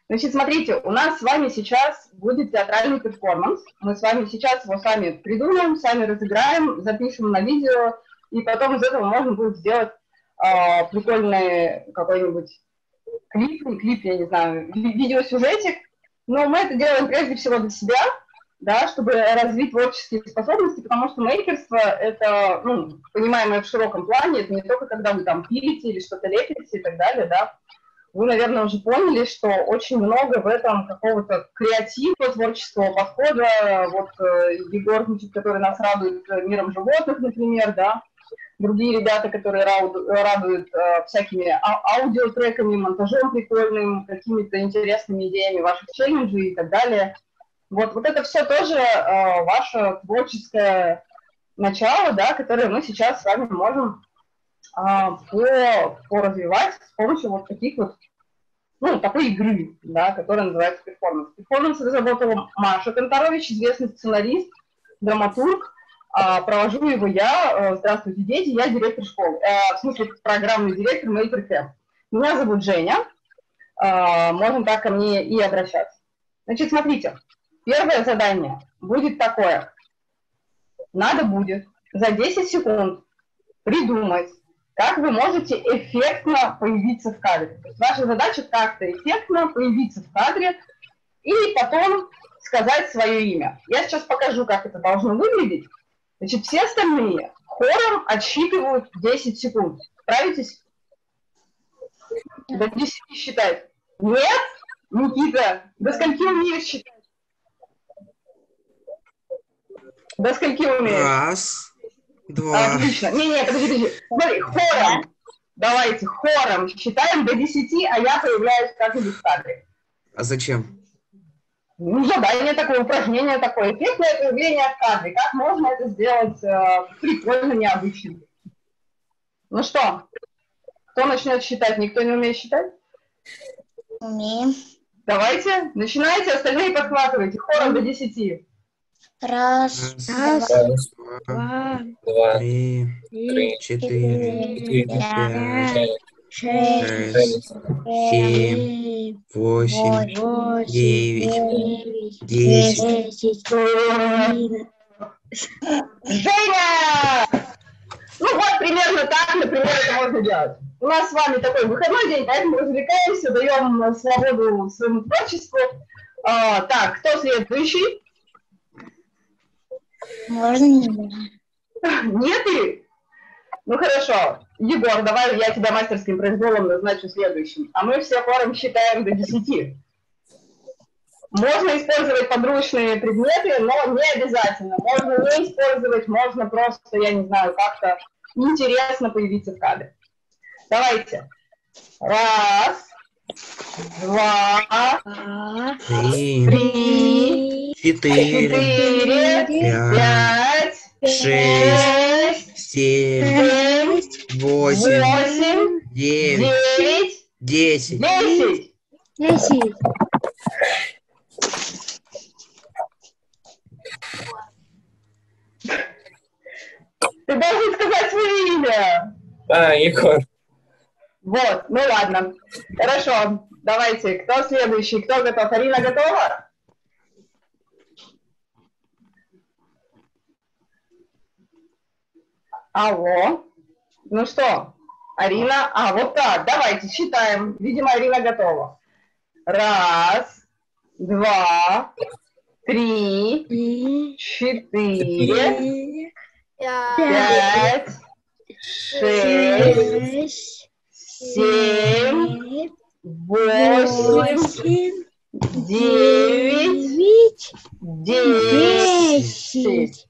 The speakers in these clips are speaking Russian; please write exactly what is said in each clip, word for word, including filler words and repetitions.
Значит, смотрите, у нас с вами сейчас будет театральный перформанс. Мы с вами сейчас его сами придумаем, сами разыграем, запишем на видео, и потом из этого можно будет сделать э, прикольный какой-нибудь клип, не клип, я не знаю, видеосюжетик. Но мы это делаем прежде всего для себя, да, чтобы развить творческие способности, потому что мейкерство — это, ну, понимаемое в широком плане, это не только когда вы там пилите или что-то лепите и так далее, да. Вы, наверное, уже поняли, что очень много в этом какого-то креатива, творческого подхода. Вот э, Егор, значит, который нас радует миром животных, например, да, другие ребята, которые радуют э, всякими а аудиотреками, монтажом прикольным, какими-то интересными идеями ваших челленджей и так далее. Вот, вот это все тоже э, ваше творческое начало, да, которое мы сейчас с вами можем По, поразвивать с помощью вот таких вот, ну, такой игры, да, которая называется перформанс. Перформанс разработала Маша Конторович, известный сценарист, драматург. А, провожу его я. Здравствуйте, дети, я директор школы. А, в смысле, программный директор Maker Camp. Меня зовут Женя. А, можно так ко мне и обращаться. Значит, смотрите, первое задание будет такое. Надо будет за десять секунд придумать, как вы можете эффектно появиться в кадре. То есть ваша задача как-то эффектно появиться в кадре и потом сказать свое имя. Я сейчас покажу, как это должно выглядеть. Значит, все остальные хором отсчитывают десять секунд. Справитесь? До десяти считать. Нет? Никита, до скольки умеешь считать? До скольки умеешь? Раз. Два. Отлично. Не-не, подожди, подожди. Смотри, хором. Давайте хором считаем до десяти, а я появляюсь как-нибудь в кадре. А зачем? Ну, задание такое, упражнение такое. Эффектное появление в кадре. Как можно это сделать э, прикольно, необычно? Ну что, кто начнет считать? Никто не умеет считать? Умеем. Давайте, начинайте, остальные подхватывайте. Хором до десяти. Раз, Раз, два, два, Два, три, три, четыре, пять, пять, шесть, шесть, семь, восемь, восемь, девять, девять, десять. десять. Женя! Ну вот, примерно так, например, это можно делать. У нас с вами такой выходной день, поэтому развлекаемся, даем свободу своему творчеству. А, так, кто следующий? Можно не? Нет и? Ну хорошо. Егор, давай я тебя мастерским произволом назначу следующим. А мы все хором считаем до десяти. Можно использовать подручные предметы, но не обязательно. Можно не использовать, можно просто, я не знаю, как-то интересно появиться в кадре. Давайте. Раз, два, Три, три, четыре, четыре, пять, пять, шесть, шесть, семь, семь, восемь, восемь, девять, девять, десять. десять. Десять. Ты должен сказать свое имя. А, Егор. Вот, ну ладно. Хорошо, давайте, кто следующий, кто готов? Арина готова? Алло. Ну что, Арина? А, вот так, давайте, считаем. Видимо, Арина готова. Раз, два, три, четыре, пять, шесть, семь, восемь, девять, десять.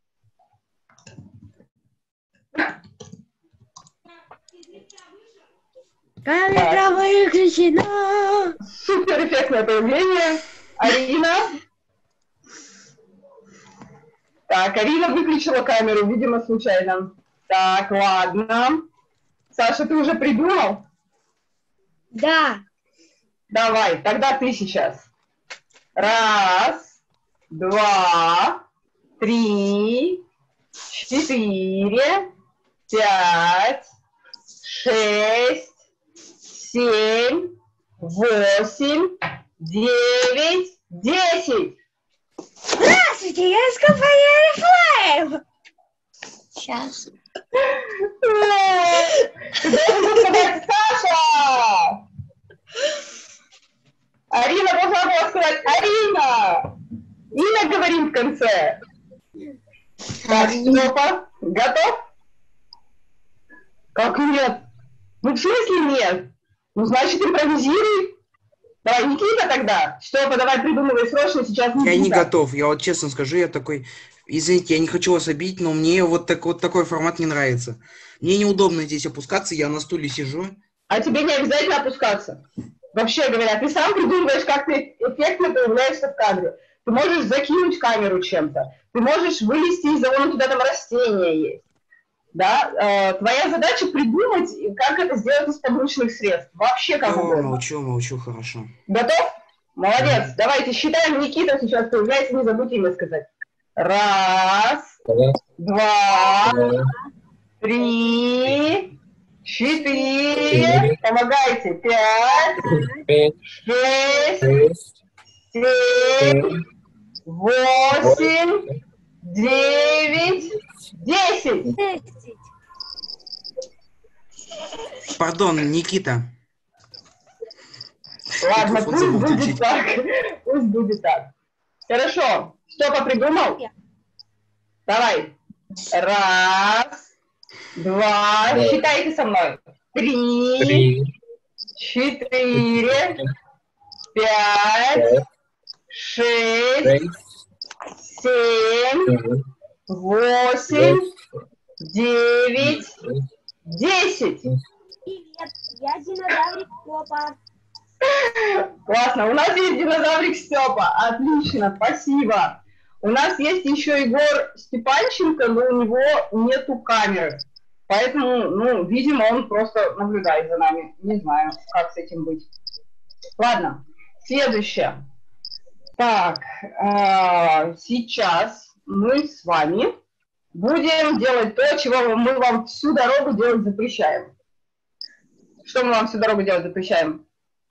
Камера выключена. Супер эффектное появление. Арина. Так, Арина выключила камеру, видимо, случайно. Так, ладно. Саша, ты уже придумал? Да. Давай, тогда ты сейчас. Раз, два, три, четыре, пять, шесть, семь, восемь, девять, десять. Здравствуйте, я из компании Reflame. Сейчас. Ты должен сказать Саша. Арина должна была сказать Арина. Имя говорим в конце. Так, Степа, готов? Как нет? Ну, в смысле нет? Ну, значит, импровизируй. Давай, Никита тогда. Степа, давай придумывай срочно сейчас. Никита. Я не готов, я вот честно скажу, я такой, извините, я не хочу вас обидеть, но мне вот, так, вот такой формат не нравится. Мне неудобно здесь опускаться, я на стуле сижу. А тебе не обязательно опускаться. Вообще говоря, ты сам придумываешь, как ты эффектно появляешься в кадре. Ты можешь закинуть камеру чем-то. Ты можешь вылезти из-за вон туда там растения есть. Да? Э, твоя задача придумать, как это сделать из подручных средств. Вообще как О, угодно. молчу, молчу, хорошо. Готов? Молодец. Mm-hmm. Давайте считаем. Никита сейчас появляется, не забудь имя сказать. Раз, Раз, два, два, три, четыре. четыре. Помогайте. Пять, пять, шесть, шесть, семь, семь, восемь, девять, десять. Пардон, Никита. Ладно, Микрофон пусть забыл будет включить. так. Пусть будет так. Хорошо. Степа придумал? Давай. Раз, два. Два. Считайте со мной. Три, три, четыре, пять, пять, шесть, шесть, семь, семь, восемь, девять, восемь, десять. Привет, я динозаврик Степа. Классно. У нас есть динозаврик Степа. Отлично, спасибо. У нас есть еще Егор Степанченко, но у него нету камеры. Поэтому, ну, видимо, он просто наблюдает за нами. Не знаю, как с этим быть. Ладно, следующее. Так, э, сейчас мы с вами будем делать то, чего мы вам всю дорогу делать запрещаем. Что мы вам всю дорогу делать запрещаем?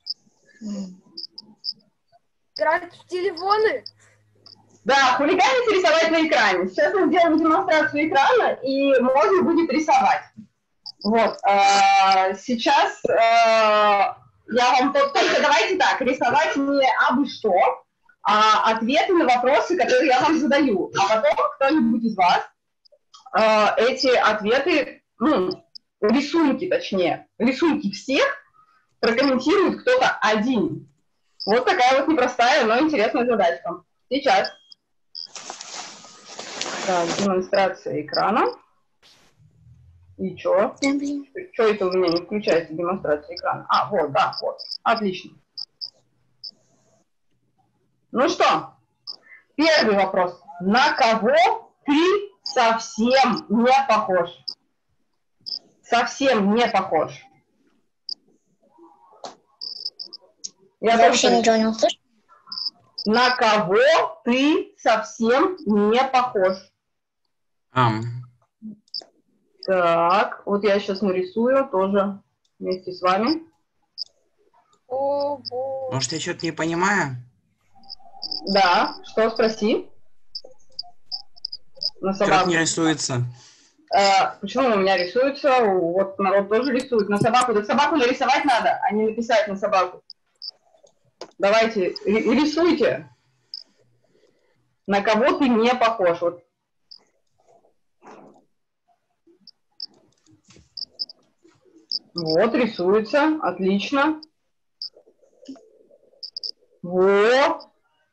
Играть в телефоны? Да, хулиганить и рисовать на экране. Сейчас мы сделаем демонстрацию экрана, и можно будет рисовать. Вот. Э, сейчас э, я вам только давайте так, рисовать не абы что, а ответы на вопросы, которые я вам задаю. А потом кто-нибудь из вас э, эти ответы, ну, рисунки точнее, рисунки всех прокомментирует кто-то один. Вот такая вот непростая, но интересная задачка. Сейчас. Так, демонстрация экрана. И чё? Да, блин. Чё это у меня не включается демонстрация экрана? А, вот, да, вот. Отлично. Ну что, первый вопрос. На кого ты совсем не похож? Совсем не похож. Я Вообще тоже- ничего не услышал. На кого ты совсем не похож? Ам. Так, вот я сейчас нарисую тоже вместе с вами. О, боже. Может, я что-то не понимаю? Да, что, спроси? На Что-то собаку. не рисуется. Э, почему у меня рисуется? Вот народ тоже рисует. На собаку. Так собаку нарисовать надо, а не написать на собаку. Давайте, ри- рисуйте. На кого ты не похож? Вот. Вот, рисуется. Отлично. Вот.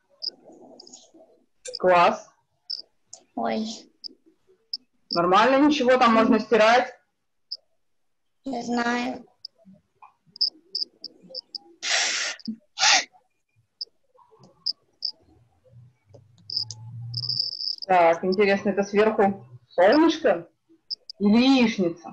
Класс. Ой, Нормально, ничего, там можно стирать. не знаю. Так, интересно, это сверху солнышко или яичница?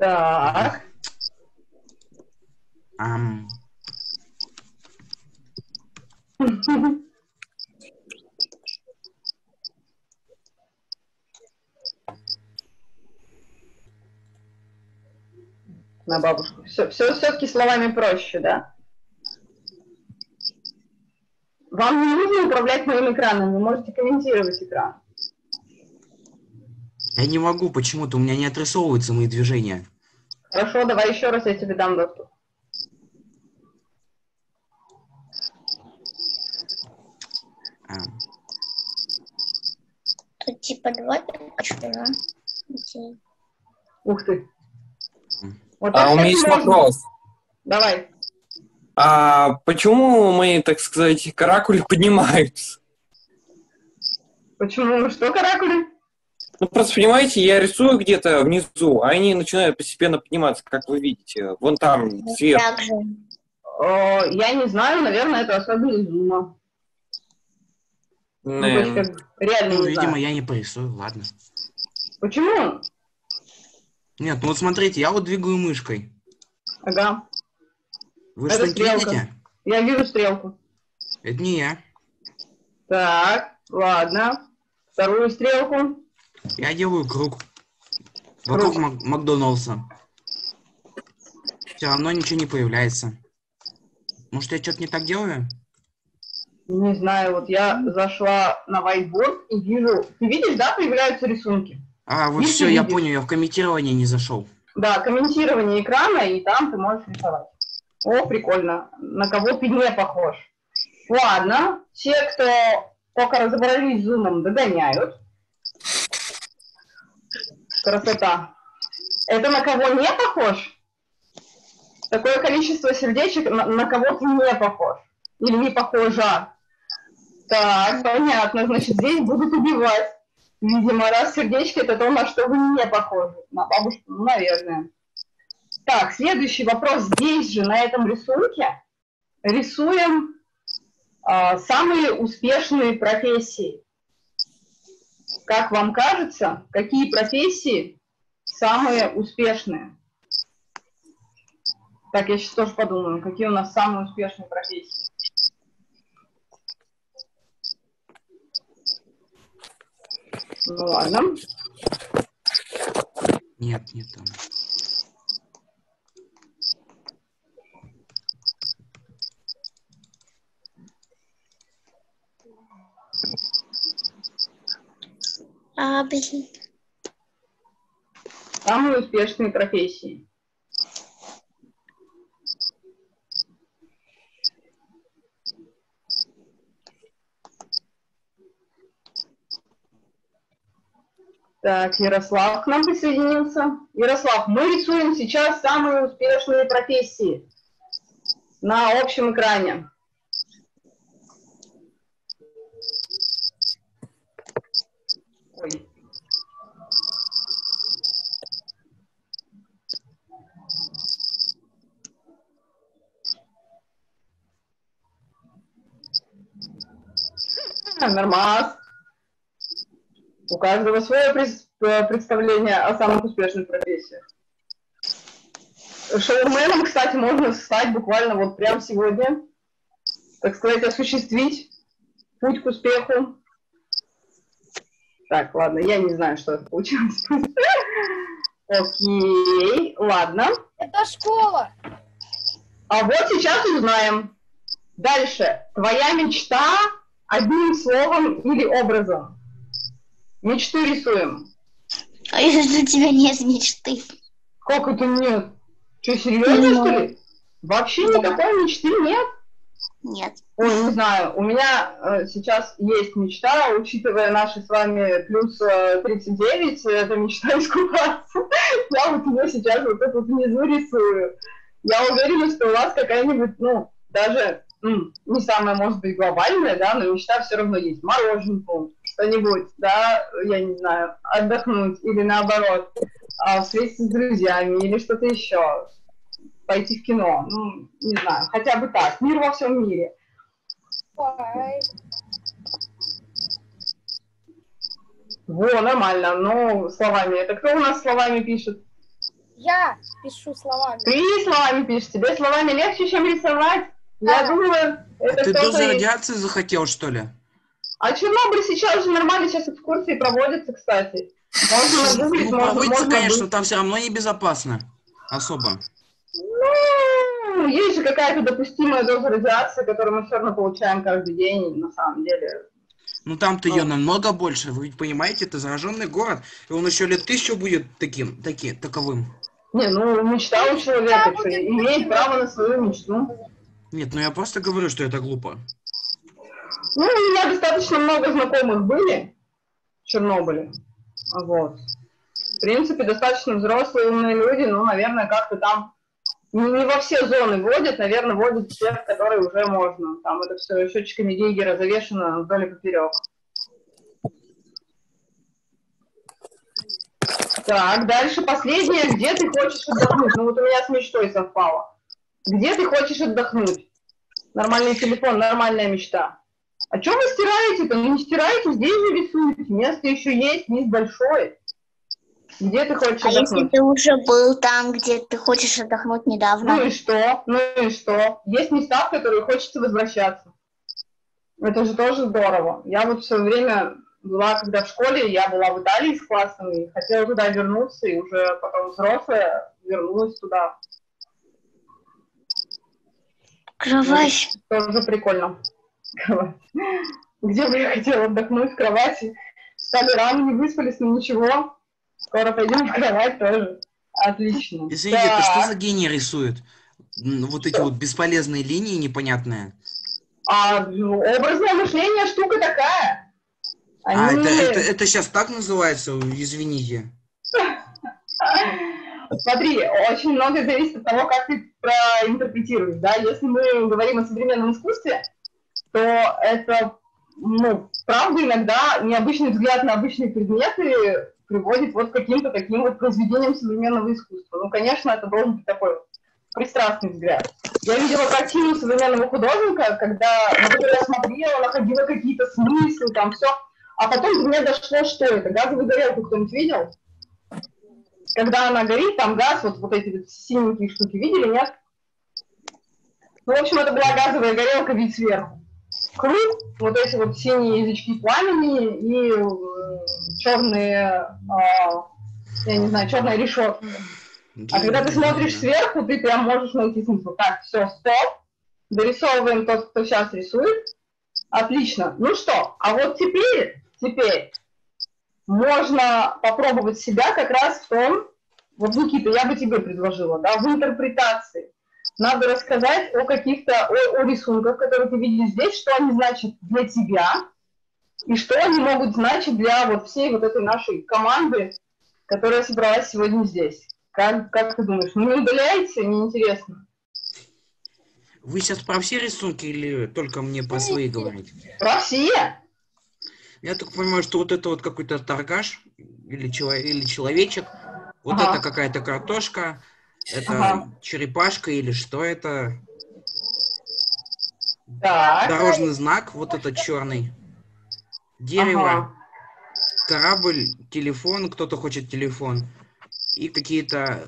Так. Ам. На бабушку. Все, все, все-таки словами проще, да? Вам не нужно управлять моим экраном, вы можете комментировать экран. Я не могу, почему-то у меня не отрисовываются мои движения. Хорошо, давай еще раз я тебе дам доступ. Ам. Тут типа два точки, да? Окей. Ух ты. Вот А так, у меня кстати, есть можно. вопрос. Давай. А почему мои, так сказать, каракули поднимаются? Почему? Что каракули? Ну, просто, понимаете, я рисую где-то внизу, а они начинают постепенно подниматься, как вы видите. Вон там, Вот сверху. так же. О, я не знаю, наверное, это особенность зума. Ну, то есть, Эм, как, реально Ну, не видимо, знаю. я не порисую, ладно. Почему? Нет, ну вот смотрите, я вот двигаю мышкой. Ага. Вы Это что-нибудь стрелка. видите? Я вижу стрелку. Это не я. Так, ладно. Вторую стрелку. Я делаю круг. Вокруг Мак- Макдоналдса. Все равно ничего не появляется. Может, я что-то не так делаю? Не знаю, вот я зашла на whiteboard и вижу... Ты видишь, да, появляются рисунки? А, вот Видишь, все, ты я видишь. понял, я в комментирование не зашел. Да, комментирование экрана, и там ты можешь рисовать. О, прикольно. На кого ты не похож. Ладно, те, кто только разобрались с зумом, догоняют. Красота. Это на кого не похож? Такое количество сердечек, на, на кого ты не похож. Или не похожа. Так, понятно. Значит, здесь будут убивать. Видимо, раз сердечки, это то, на что вы не похожи. На бабушку, ну, наверное. Так, следующий вопрос. Здесь же, на этом рисунке, рисуем а, самые успешные профессии. Как вам кажется, какие профессии самые успешные? Так, я сейчас тоже подумаю, какие у нас самые успешные профессии. Ну ладно. Нет, не там. А, блин. Самые успешные профессии. Так, Ярослав к нам присоединился. Ярослав, мы рисуем сейчас самые успешные профессии на общем экране. Ой. Нормас. У каждого свое представление о самых успешных профессиях. Шоуменом, кстати, можно стать буквально вот прямо сегодня. Так сказать, осуществить путь к успеху. Так, ладно, я не знаю, что это получилось. Окей, ладно. Это школа. А вот сейчас узнаем. Дальше. Твоя мечта одним словом или образом. Мечту рисуем. А если у тебя нет мечты? Как это нет? Что, серьезно, Ну. что ли? Вообще Да. никакой мечты нет? Нет. Ой, не знаю. У меня э, сейчас есть мечта, учитывая наши с вами плюс э, тридцать девять, это мечта искупаться. Я вот ее сейчас вот тут вот внизу рисую. Я уверена, что у вас какая-нибудь, ну, даже м, не самая, может быть, глобальная, да, но мечта все равно есть. Мороженку, что-нибудь, да, я не знаю, отдохнуть или наоборот, а, встретиться с друзьями или что-то еще. Пойти в кино, ну, не знаю, хотя бы так. Мир во всем мире. Ой. Во, нормально, но словами. Это кто у нас словами пишет? Я пишу словами. Ты словами пишешь, тебе словами легче, чем рисовать. Я Да. думаю, А это ты кто-то дозу из- радиации захотел, что ли? А Чернобыль сейчас же нормально, сейчас экскурсии проводятся, кстати. Можно нагуглить, Ну, можно, проводится, можно конечно, быть. там все равно небезопасно. Особо. Ну, есть же какая-то допустимая доза радиации, которую мы все равно получаем каждый день, на самом деле. Ну там-то ее Ну. намного больше. Вы ведь понимаете, это зараженный город. И он еще лет тысячу будет таким, таки, таковым. Не, ну, мечта у человека, Да, что будет имеет таким. право на свою мечту. Нет, ну я просто говорю, что это глупо. Ну, у меня достаточно много знакомых были в Чернобыле. Вот. В принципе, достаточно взрослые умные люди, ну, наверное, как-то там не, не во все зоны водят, наверное, водят в тех, которые уже можно. Там это все счетчиками Гейгера завешено вдоль и поперек. Так, дальше последнее. Где ты хочешь отдохнуть? Ну, вот у меня с мечтой совпало. Где ты хочешь отдохнуть? Нормальный телефон, нормальная мечта. А что вы стираете-то? Ну, не стирайте, здесь же рисуйте. Место еще есть, лист большой. Где ты хочешь А если отдохнуть? ты уже был там, где ты хочешь отдохнуть недавно? Ну и что? Ну и что? Есть места, в которые хочется возвращаться. Это же тоже здорово. Я вот все время была, когда в школе, я была в Италии с классом, и хотела туда вернуться, и уже потом взрослая вернулась туда. Кровать. Ну, тоже прикольно. Где бы я хотела отдохнуть, в кровати. Встали рано, не выспались, но ничего. Скоро пойдем в кровать тоже. Отлично. Извините, это что Так. за гений рисует? М, Вот эти вот бесполезные линии непонятные. А ну, образное мышление штука такая. А, Они... это, это, это сейчас так называется? Извините. Смотри, очень много зависит от того, как ты проинтерпретируешь. Да? Если мы говорим о современном искусстве, то это, ну, правда, иногда необычный взгляд на обычные предметы приводит вот к каким-то таким вот произведениям современного искусства. Ну, конечно, это должен быть такой пристрастный взгляд. Я видела картину современного художника, когда, на которую я смотрела, находила какие-то смыслы, там все. А потом до меня дошло, что это. Газовую горелку кто-нибудь видел? Когда она горит, там газ, вот, вот эти вот синенькие штуки, видели, нет? Ну, в общем, это была газовая горелка, вид сверху. Круг, вот эти вот синие язычки пламени и э, черные, э, я не знаю, черная решетка. А когда ты смотришь сверху, ты прям можешь найти смысл. Так, все, стоп. Дорисовываем тот, кто сейчас рисует. Отлично. Ну что, а вот теперь, теперь можно попробовать себя как раз в том, вот, Никита, я бы тебе предложила, да, в интерпретации. Надо рассказать о каких-то, о, о рисунках, которые ты видишь здесь, что они значат для тебя, и что они могут значить для вот всей вот этой нашей команды, которая собралась сегодня здесь. Как, как ты думаешь, ну не удаляется, неинтересно? Вы сейчас про все рисунки или только мне про свои говорите? Про все! Я так понимаю, что вот это вот какой-то торгаш или, чело- или человечек, вот Ага. это какая-то картошка, это Ага. черепашка или что это? Так. Дорожный знак, вот этот черный. Дерево, Ага. корабль, телефон, кто-то хочет телефон. И какие-то...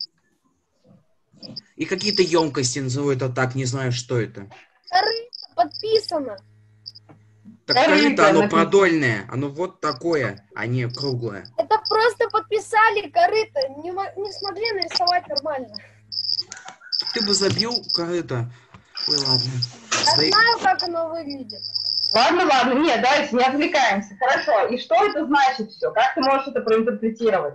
И какие-то емкости, назову это так, не знаю, что это. Корыто подписано. Так Корыто корыто, оно написано. продольное, оно вот такое, а не круглое. Это просто подписали корыто. Не, мо- не смогли нарисовать нормально. Ты бы забил корыто. Ой, ладно. Я Стой. знаю, как оно выглядит. Ладно, ладно, нет, давайте не отвлекаемся. Хорошо, и что это значит все? Как ты можешь это проинтерпретировать?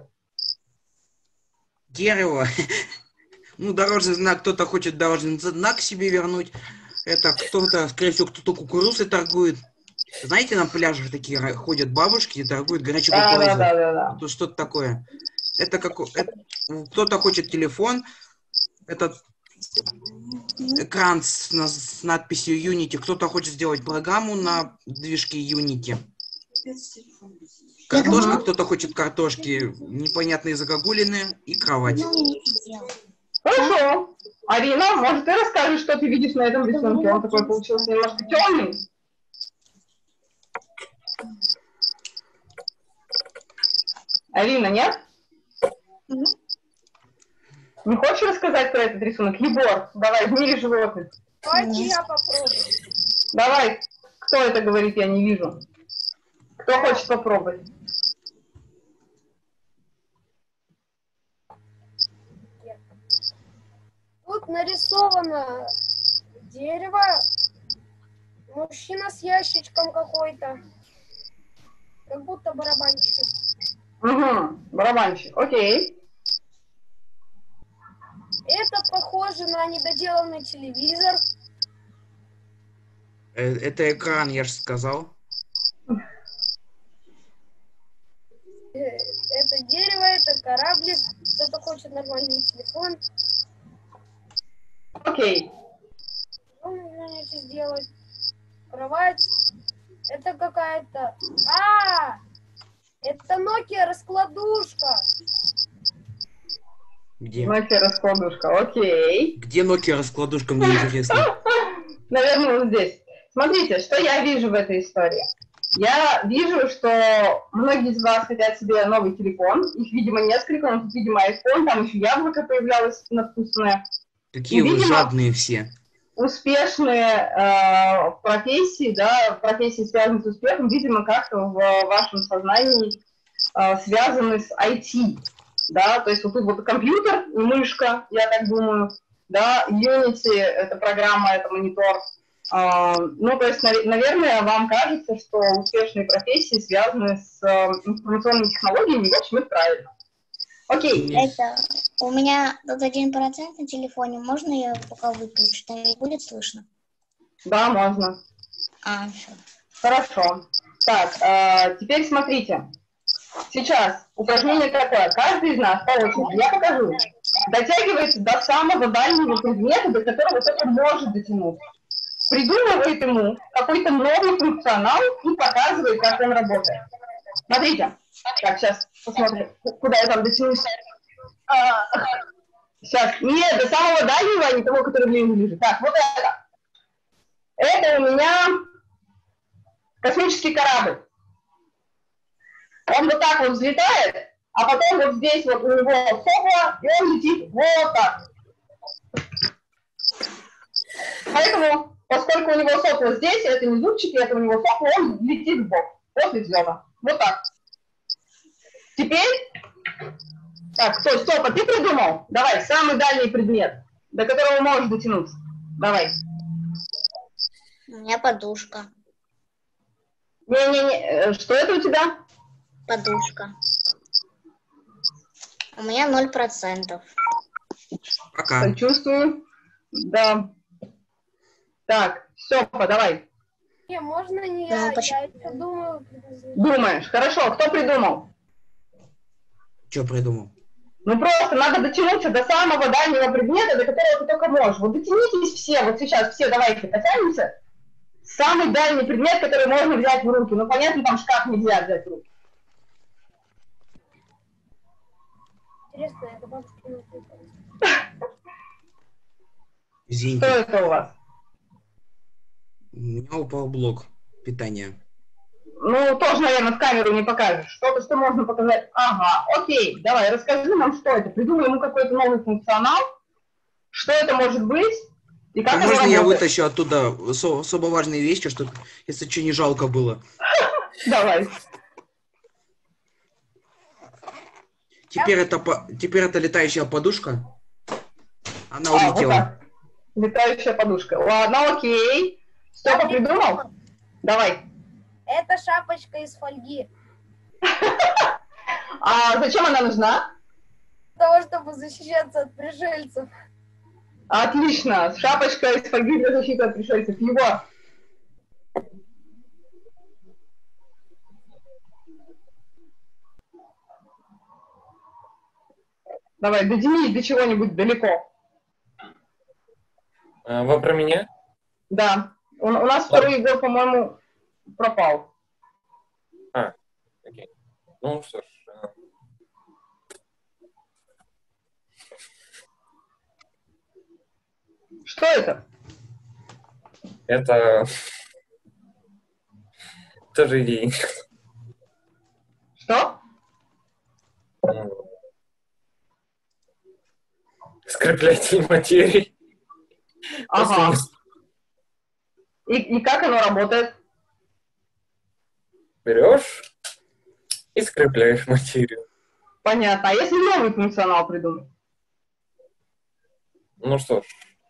Дерево. Ну, дорожный знак, кто-то хочет дорожный знак себе вернуть. Это кто-то, скорее всего, кто-то кукурузой торгует. Знаете, на пляжах такие ра- ходят бабушки и торгуют горячей Да, да, кукурузой. да, да, да. Это что-то такое. Это как... это- кто-то хочет телефон. Это экран с, на- с надписью Unity. Кто-то хочет сделать программу на движке Unity. Картошка, Мгм. кто-то хочет картошки, непонятные загогулины и кровать. Ну, не сидел. Хорошо. Арина, может, ты расскажешь, что ты видишь на этом рисунке? Он такой получился немножко темный. Арина, нет? Не хочешь рассказать про этот рисунок? Егор, давай, в мире животных. Давайте я попробую. Давай, кто это говорит, я не вижу. Кто хочет попробовать? Тут нарисовано дерево, мужчина с ящичком какой-то, как будто барабанщик. Угу, барабанщик, окей. Это похоже на недоделанный телевизор. Э, Это экран, я же сказал. Э, Это дерево, это кораблик. Кто-то хочет нормальный телефон. Окей. Что вы можете сделать? Кровать. Это какая-то... А! Это Nokia раскладушка. Где? Nokia раскладушка, окей. Где Nokia раскладушка, мне интересно. Наверное, вот здесь. Смотрите, что я вижу в этой истории. Я вижу, что многие из вас хотят себе новый телефон. Их, видимо, несколько. Но тут, видимо, iPhone, там еще яблоко появлялось надкусное. Какие вы Видимо, жадные все. Успешные э, профессии, да, профессии, связанные с успехом, видимо, как-то в вашем сознании э, связаны с ай ти. Да, то есть вот тут вот компьютер и мышка, я так думаю, да, Unity — это программа, это монитор. А, ну, то есть, нав- наверное, вам кажется, что успешные профессии связаны с э, информационными технологиями, и, в общем, это правильно. Окей. Это у меня тут один процент на телефоне. Можно я пока выключу? Там ведь будет слышно? Да, можно. А, все. Хорошо. Так, э, теперь смотрите. Сейчас упражнение такое. Каждый из нас по очереди, я покажу, дотягивается до самого дальнего предмета, до которого только может дотянуться. Придумывает ему какой-то новый функционал и показывает, как он работает. Смотрите. Так, сейчас посмотрим, куда я там дотянусь. А, сейчас. Нет, до самого дальнего, а не того, который мне ближе. Так, вот это. Это у меня космический корабль. Он вот так вот взлетает, а потом вот здесь вот у него сопло, и он летит вот так. Поэтому, поскольку у него сопло здесь, это не зубчики, это у него сопло, он летит в бок. Вот и сделано. Вот так. Теперь... Так, стой, стоп, а ты придумал? Давай, самый дальний предмет, до которого можешь дотянуться. Давай. У меня подушка. Не-не-не, что это у тебя? Подушка. У меня ноль процентов. Пока. Чувствую. Да. Так, Степа, давай. Не, можно не Ну, я, почему? я еще думаю. Думаешь. Хорошо, кто придумал? Что придумал? Ну просто надо дотянуться до самого дальнего предмета, до которого ты только можешь. Вот дотянитесь все, вот сейчас все давайте потянемся. Самый дальний предмет, который можно взять в руки. Ну понятно, там шкаф нельзя взять в руки. Интересно, это бабушкин телефон. Что Извините, это у вас? у меня упал блок питания. Ну, тоже, наверное, в камеру не покажешь. Что-то, что можно показать. Ага, окей, давай, расскажи нам, что это. Придумай ему какой-то новый функционал. Что это может быть? И как А оно можно я работает? вытащу оттуда со- особо важные вещи, чтобы, если что, не жалко было? Давай. Теперь это, по- теперь это летающая подушка. Она А, вот улетела. так. Летающая подушка. Ладно, окей. Степа Я придумал? Давай. Это шапочка из фольги. А зачем она нужна? Для того, чтобы защищаться от пришельцев. Отлично. Шапочка из фольги для защиты от пришельцев. Его. Давай, дотянись до чего-нибудь далеко. А, вы про меня? Да. У, у нас второй Егор, по-моему, пропал. А, окей. Ну что ж. а, Что это? Это тоже идея. Что? скреплятель материи. Ага. И, и как оно работает? Берешь и скрепляешь материю. Понятно. А если новый функционал придумать? Ну что ж.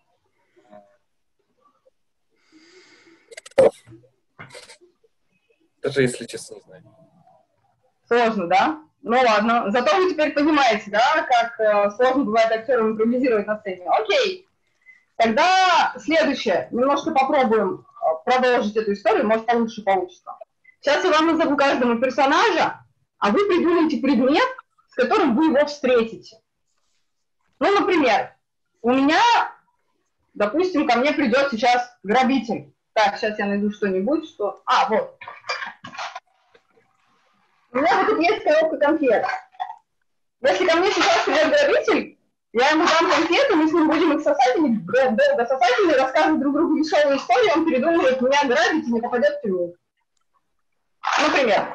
Даже если честно не знаю. Сложно, да? Ну ладно. Зато вы теперь понимаете, да, как э, сложно бывает актерам импровизировать на сцене. Окей. Тогда следующее. Немножко попробуем продолжить эту историю, может, получше получится. Сейчас я вам назову каждому персонажа, а вы придумайте предмет, с которым вы его встретите. Ну, например, у меня, допустим, ко мне придет сейчас грабитель. Так, сейчас я найду что-нибудь, что... А, вот. У меня вот тут есть коробка конфет. Если ко мне сейчас придет грабитель, я ему дам конфеты, мы с ним будем их сосать, или долго сосать, или рассказывать друг другу веселую историю, он передумает меня грабить и не попадет в тюрьму. Например.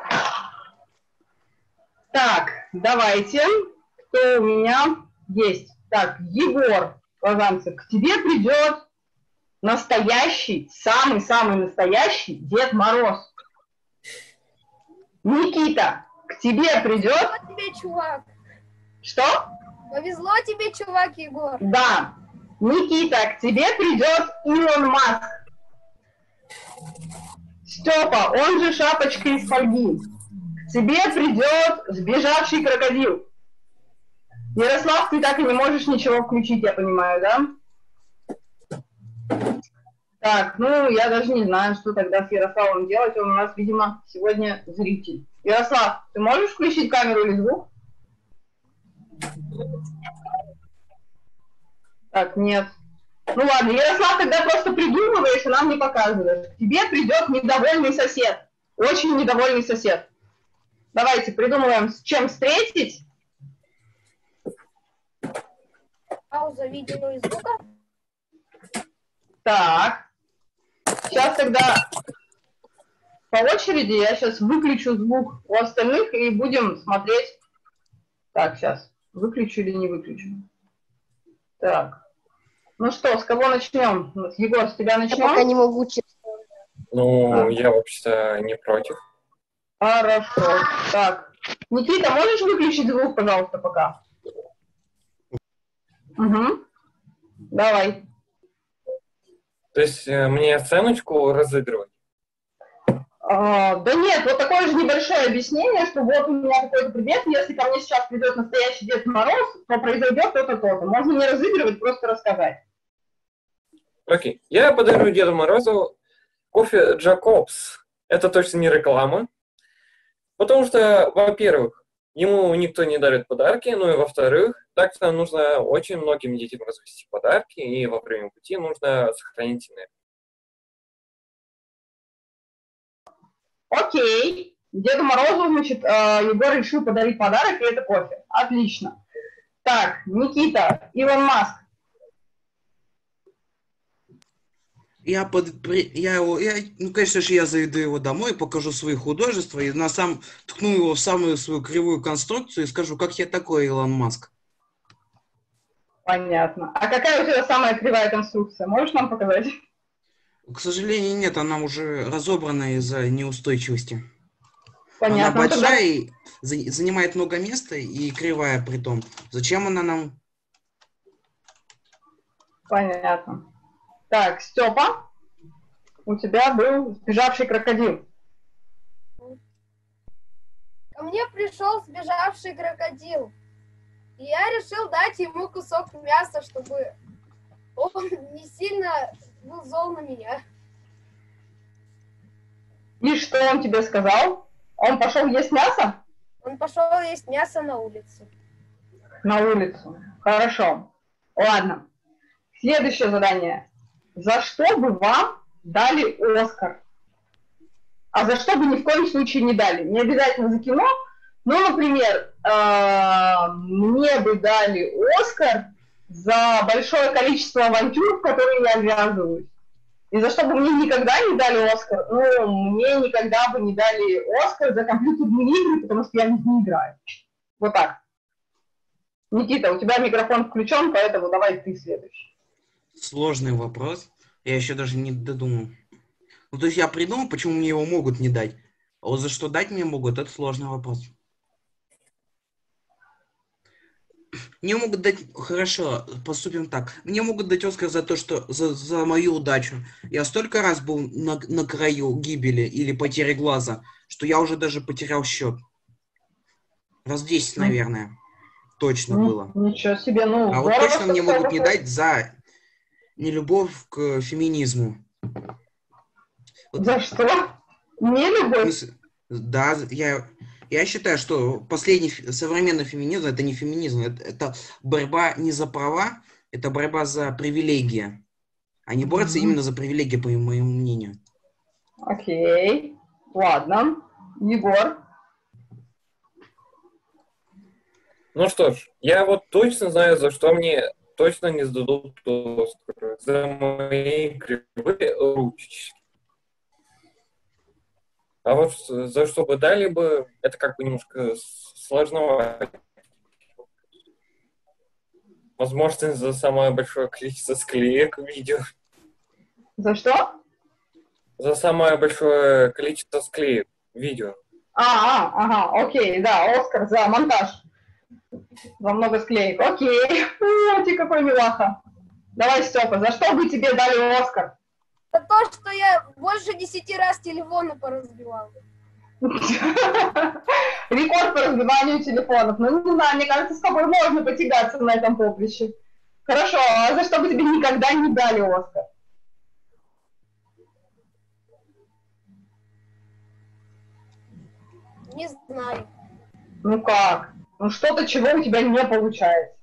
Так, давайте. Кто у меня есть? Так, Егор Лозанцев, к тебе придет настоящий, самый-самый настоящий Дед Мороз. Никита, к тебе придет... Повезло тебе, чувак. Что? Повезло тебе, чувак, Егор. Да. Никита, к тебе придет Илон Маск. Степа, он же шапочка из фольги. К тебе придет сбежавший крокодил. Ярослав, ты так и не можешь ничего включить, я понимаю, да? Так, ну, я даже не знаю, что тогда с Ярославом делать. Он у нас, видимо, сегодня зритель. Ярослав, ты можешь включить камеру или звук? Так, нет. Ну ладно, Ярослав, тогда просто придумываешь и нам не показываешь. К тебе придет недовольный сосед. Очень недовольный сосед. Давайте придумываем, с чем встретить. Пауза видео и звука. Так. Сейчас тогда по очереди я сейчас выключу звук у остальных и будем смотреть. Так, сейчас. Выключу или не выключу? Так. Ну что, с кого начнем? Егор, с тебя начнем? Я пока не могу. Ну, А. я вообще-то не против. Хорошо. Так. Никита, можешь выключить звук, пожалуйста, пока? Угу. Давай. То есть э, мне сценочку разыгрывать? А, да нет, вот такое же небольшое объяснение, что вот у меня какой-то предмет, если ко мне сейчас придет настоящий Дед Мороз, то произойдет то-то, то-то. Можно не разыгрывать, просто рассказать. Окей. Я подарю Деду Морозу кофе Джакобс. Это точно не реклама. Потому что, во-первых, ему никто не дарит подарки, ну и во-вторых, так-то нужно очень многим детям развести подарки, и во время пути нужно сохранить энергию. Окей. Деду Морозу, значит, Егор решил подарить подарок, и это кофе. Отлично. Так, Никита, Илон Маск. Я, под, при- я его, я, ну, конечно же, я заведу его домой, покажу свои художества и на сам ткну его в самую свою кривую конструкцию и скажу, как я такой, Илон Маск. Понятно. А какая у тебя самая кривая конструкция? Можешь нам показать? К сожалению, нет, она уже разобрана из-за неустойчивости. Понятно. Она Ну, тогда- большая, и за- занимает много места и кривая при том. Зачем она нам? Понятно. Так, Степа, у тебя был сбежавший крокодил. Ко мне пришел сбежавший крокодил. И я решил дать ему кусок мяса, чтобы он не сильно был зол на меня. И что он тебе сказал? Он пошел есть мясо? Он пошел есть мясо на улицу. На улицу. Хорошо. Ладно. Следующее задание. За что бы вам дали Оскар? А за что бы ни в коем случае не дали? Не обязательно за кино. Ну, например, э, мне бы дали Оскар за большое количество авантюр, в которые я ввязываюсь. И за что бы мне никогда не дали Оскар? Ну, мне никогда бы не дали Оскар за компьютерные игры, потому что я в них не играю. Вот так. Никита, у тебя микрофон включен, поэтому давай ты следующий. Сложный вопрос. Я еще даже не додумал. Ну, то есть я придумал, почему мне его могут не дать. А вот за что дать мне могут, это сложный вопрос. Мне могут дать... Хорошо, поступим так. Мне могут дать Оскар за то, что... За, за мою удачу. Я столько раз был на, на краю гибели или потери глаза, что я уже даже потерял счет. Раз десять, наверное. Точно Ну, было. Ничего себе, ну, А вот здорово, точно что мне всё могут не выходит. дать за нелюбовь к феминизму. Вот. За что? Не любовь? Смысл- Да, я, я считаю, что последний фе- современный феминизм это не феминизм, это, это борьба не за права, это борьба за привилегии. Они борются Мгм. именно за привилегии, по моему мнению. Окей, ладно. Егор? Ну что ж, я вот точно знаю, за что мне точно не сдадут Оскар. За мои кривые ручки. А вот за что бы дали бы, это как бы немножко сложновато. Возможно, за самое большое количество склеек в видео. За что? За самое большое количество склеек в видео. А, а, ага, окей, да, Оскар за монтаж. За много склеек. Окей. О, ты какой милаха. Давай, Степа, за что бы тебе дали Оскар? За то, что я больше десяти раз телефоны поразбивал. Рекорд по разбиванию телефонов. Ну, не знаю, мне кажется, с тобой можно потягаться на этом поприще. Хорошо, а за что бы тебе никогда не дали Оскар? Не знаю. Ну как? Ну что-то, чего у тебя не получается.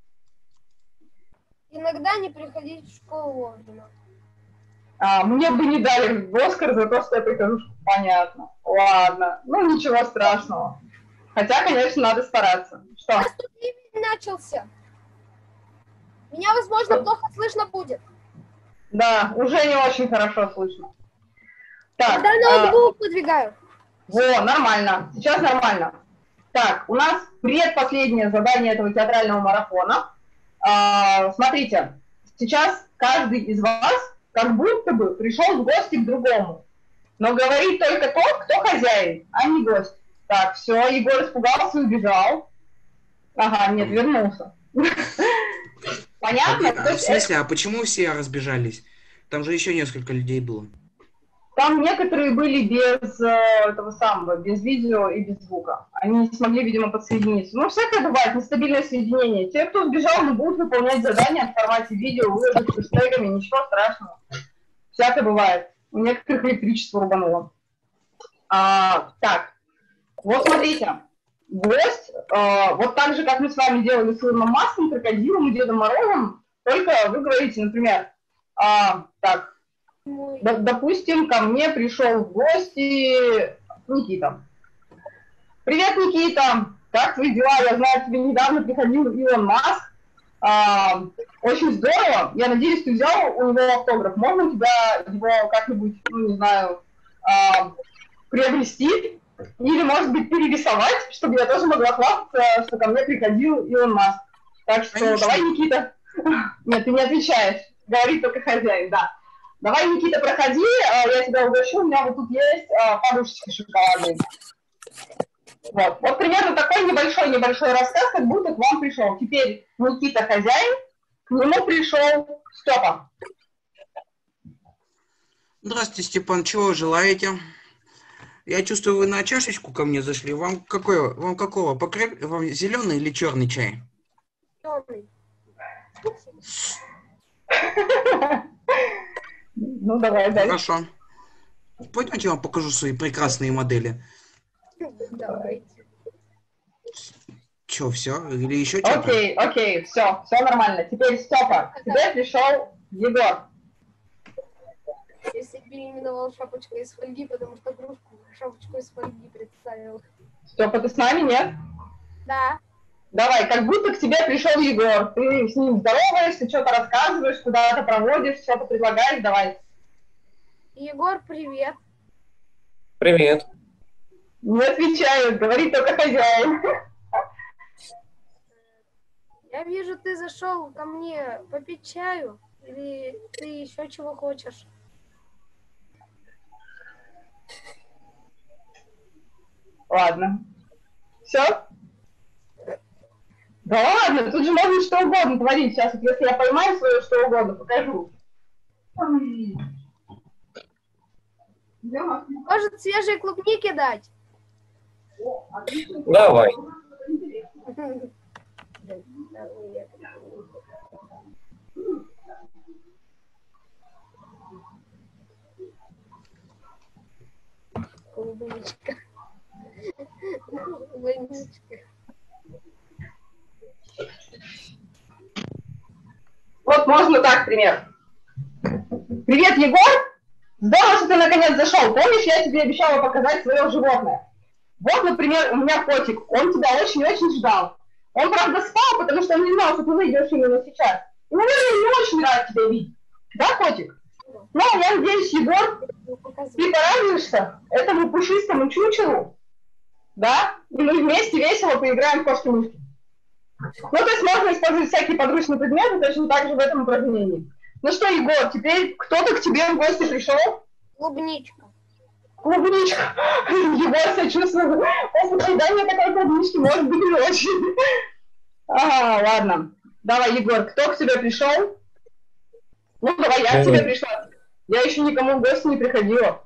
Иногда не приходить в школу вовремя. А, мне бы не дали Оскар за то, что я прихожу. Понятно. Ладно. Ну, ничего страшного. Хотя, конечно, надо стараться. Что? У нас тут ливень начался. Меня, возможно, плохо слышно будет. Да, уже не очень хорошо слышно. Так, Когда а, ноутбук подвигаю. во, нормально. Сейчас нормально. Так, у нас предпоследнее задание этого театрального марафона. А, смотрите, сейчас каждый из вас как будто бы пришел в гости к другому. Но говорит только тот, кто хозяин, а не гость. Так, все, Егор испугался и убежал. Ага, нет, вернулся. Понятно? А, в смысле, а почему все разбежались? Там же еще несколько людей было. Там некоторые были без э, этого самого, без видео и без звука. Они не смогли, видимо, подсоединиться. Ну, всякое бывает, нестабильное соединение. Те, кто сбежал, не будут выполнять задания в формате видео, выложить с хэштегами, ничего страшного. Всякое бывает. У некоторых электричество рубануло. А, так, вот смотрите. Гость, э, вот так же, как мы с вами делали с Илоном Маском, Крокодилом и Дедом Морозом, только вы говорите, например, а, так, д- допустим, ко мне пришел в гости Никита. Привет, Никита! Как твои дела? Я знаю, тебе недавно приходил Илон Маск. А, очень здорово. Я надеюсь, ты взял у него автограф. Можно у тебя его как-нибудь, ну, не знаю, а, приобрести? Или, может быть, перерисовать, чтобы я тоже могла хвастаться, что ко мне приходил Илон Маск. Так что Конечно. давай, Никита. Нет, ты не отвечаешь. Говорит только хозяин, да. Давай, Никита, проходи, я тебя угощу. У меня вот тут есть подушечки шоколадные. Вот. Вот примерно такой небольшой-небольшой рассказ, как будто к вам пришел. Теперь Никита хозяин, к нему пришел Степа. Здравствуйте, Степан, чего вы желаете? Я чувствую, вы на чашечку ко мне зашли. Вам какой, вам какого? Покреп... Вам зеленый или черный чай? Темный. Ну, давай, дальше. Хорошо. Пойдемте, я вам покажу свои прекрасные модели. Давайте. Че, все? Или еще что-то? Окей, окей, все, все нормально. Теперь, Степа, к тебе пришел Егор. Если бы именовал шапочку из фольги, потому что игрушку шапочку из фольги представил. Степа, ты с нами, нет? Да. Давай, как будто к тебе пришел Егор. Ты с ним здороваешься, что-то рассказываешь, куда-то проводишь, что-то предлагаешь, давай. Егор, привет. Привет. Не отвечает, говорит только хозяин. Я вижу, ты зашел ко мне попить чаю. Или ты еще чего хочешь? Ладно. Все? Да ладно, тут же можно что угодно творить. Сейчас, вот, если я поймаю свое что угодно, покажу. Может, свежие клубники дать? Давай. Клубничка. Клубничка. Вот можно так, пример. Привет, Егор! Здорово, что ты наконец зашел. Помнишь, я тебе обещала показать свое животное? Вот, например, у меня котик. Он тебя очень-очень ждал. Он, правда, спал, потому что он не знал, что ты выйдешь именно сейчас. И, наверное, не очень рад тебя видеть. Да, котик? Ну, я надеюсь, Егор, ты порадуешься этому пушистому чучелу, да? И мы вместе весело поиграем в кошки-мышки. Ну, то есть можно использовать всякие подручные предметы точно так же в этом упражнении. Ну что, Егор, теперь кто-то к тебе в гости пришел? Клубничка. Клубничка. Егор сочувствует. После поедания такой клубнички может быть не очень. Ага, ладно. Давай, Егор, кто к тебе пришел? Ну, давай, я к тебе пришла. Я еще никому в гости не приходила.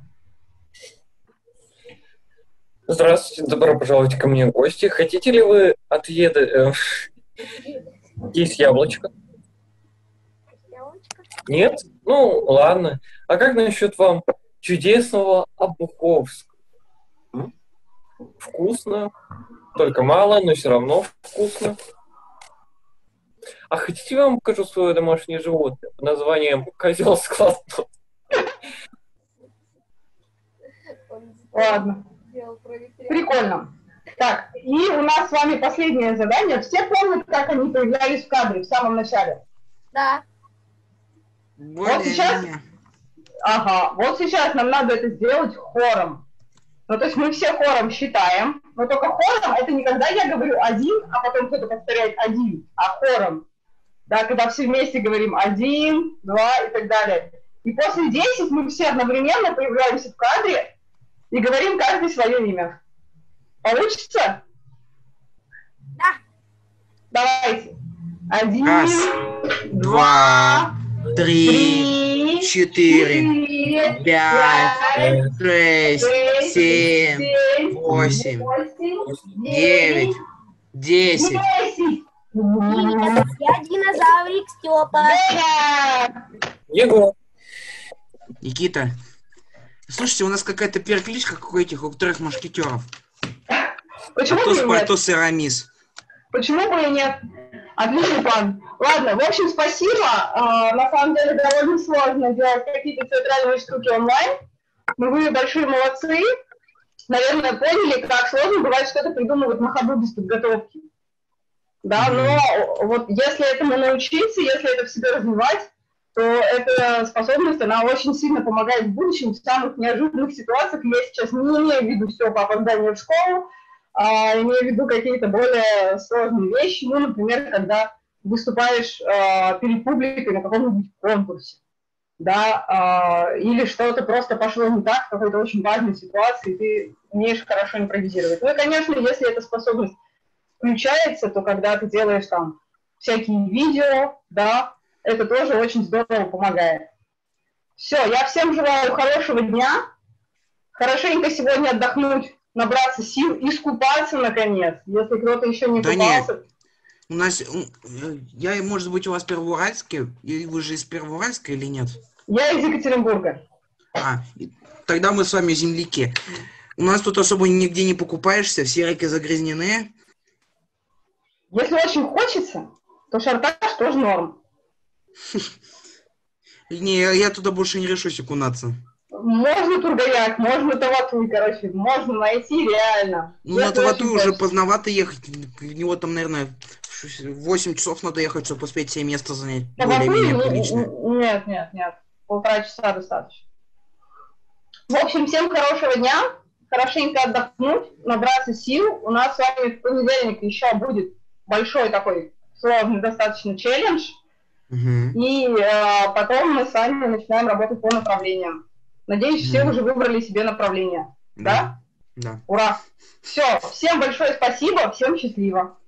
Здравствуйте, добро пожаловать ко мне в гости. Хотите ли вы отведать э, есть яблочко? Яблочко? Нет? Ну, ладно. А как насчет вам чудесного Обуховского? М? Вкусно. Только мало, но все равно вкусно. А хотите, я вам покажу свое домашнее животное под названием козел складной? Ладно. Прикольно. Так, и у нас с вами последнее задание. Все помнят, как они появлялись в кадре в самом начале? Да. Вот сейчас, ага, вот сейчас нам надо это сделать хором. Ну, то есть мы все хором считаем, но только хором это не когда я говорю один, а потом кто-то повторяет один, а хором. Да, когда все вместе говорим один, два и так далее. И после десять мы все одновременно появляемся в кадре и говорим каждый свое имя. Получится? Да. Давайте. Один, Раз, два, три, три, четыре, пять, шесть, семь, восемь, девять, десять. десять. Я динозаврик Степа. Егор. Никита, слушайте, у нас какая-то перекличка, как у этих, у трех мушкетеров. Почему Атос, бы и нет? Портос и Арамис. Почему бы и нет? Отличный план. Ладно, в общем, спасибо. А, на самом деле довольно сложно делать какие-то театральные штуки онлайн. Но вы большие молодцы. Наверное, поняли, как сложно бывает что-то придумывать на ходу без подготовки. Да, но вот если этому научиться, если это в себе развивать, то эта способность, она очень сильно помогает в будущем в самых неожиданных ситуациях. Я сейчас не имею в виду все по опозданию в школу, а имею в виду какие-то более сложные вещи, ну, например, когда выступаешь а, перед публикой на каком-нибудь конкурсе, да, а, или что-то просто пошло не так в какой-то очень важной ситуации, и ты умеешь хорошо импровизировать. Ну и, конечно, если эта способность включается, то когда ты делаешь там всякие видео, да, это тоже очень здорово помогает. Все, я всем желаю хорошего дня, хорошенько сегодня отдохнуть, набраться сил, искупаться наконец, если кто-то еще не Да купался. нет. У нас, я, может быть, у вас Первоуральский, и вы же из Первоуральска или нет? Я из Екатеринбурга. А, тогда мы с вами земляки. У нас тут особо нигде не покупаешься, все реки загрязнены. Если очень хочется, то Шарташ тоже норм. Не, я туда больше не решусь окунаться. Можно Тургаяк, можно Таватуй, короче, можно найти реально. Ну, на Таватуй уже поздновато ехать. В него там, наверное, восемь часов надо ехать, чтобы успеть себе место занять. Более-менее приличное. Нет, нет, нет. Полтора часа достаточно. В общем, всем хорошего дня. Хорошенько отдохнуть, набраться сил. У нас с вами в понедельник еще будет большой такой сложный достаточно челлендж, Мгм. и э, потом мы сами начинаем работать по направлениям. Надеюсь, все Мгм. уже выбрали себе направление. Да? Да. Ура! Все, всем большое спасибо, всем счастливо.